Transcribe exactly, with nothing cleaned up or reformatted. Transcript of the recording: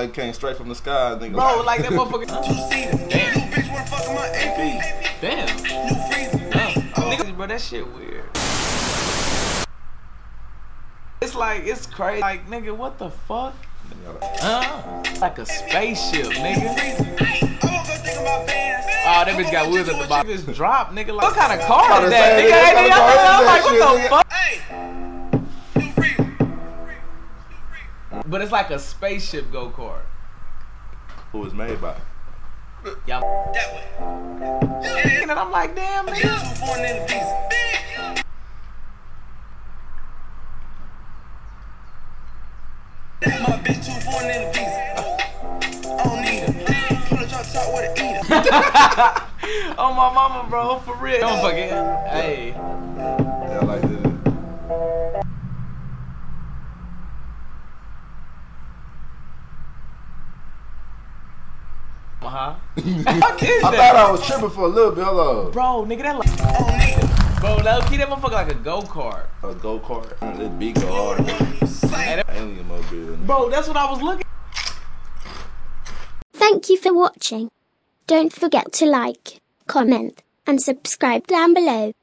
like came straight from the sky. Nigga. Bro, like that motherfucker. Damn. Damn. Bitch wanna fuck my A P. Damn. New freezer. Oh. Nigga, bro, that shit weird. It's like, it's crazy. Like, nigga, what the fuck? Uh, like a spaceship, nigga. Oh, that bitch got wheels at the bottom. Just drop, nigga. Like, what kind of car is that, nigga? I'm like, what the fuck? But it's like a spaceship go-kart. Who was made by? Yeah. That way. And I'm like, damn, nigga. My bitch too foreign in the visa. I don't need her. Pull a drop top with an eater. Oh my mama, bro, for real. Don't fucking. Hey. Yeah, like this. Uh huh. I thought I was tripping for a little bit. Hold on. Bro, nigga, that like. I don't need her. Bro, that that motherfucker like a go kart. A go kart. This big go hard. Alien mobile. Bro, that's what I was looking. Thank you for watching. Don't forget to like, comment, and subscribe down below.